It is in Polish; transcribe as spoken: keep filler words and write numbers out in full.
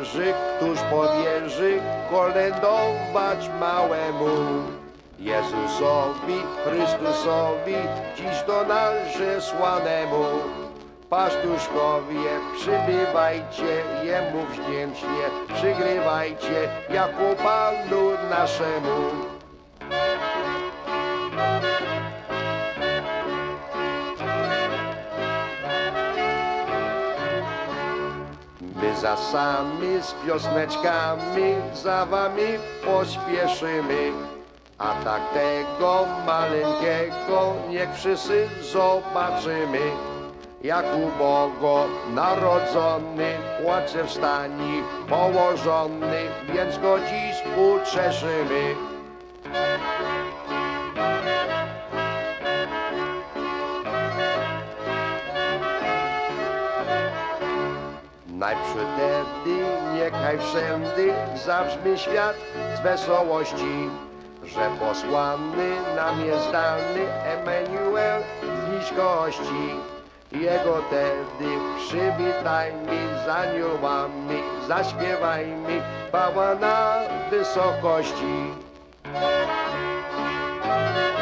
należy, któż powierzy kolędować małemu Jezusowi, Chrystusowi, dziś do nas zesłanemu. Pastuszkowie, przybywajcie, Jemu wdzięcznie przygrywajcie, jako Panu naszemu. My za sami z piosneczkami za wami pospieszymy, a tak tego maleńkiego niech wszyscy zobaczymy. Jak ubogo narodzony, płacze w stani położony, więc go dziś uczeszymy. Najprzód wtedy, niechaj wszędy zabrzmi świat z wesołości, że posłany nam jest dany Emanuel z niskości. Jego wtedy przywitajmy z aniołami, zaśpiewajmy chwała na wysokości.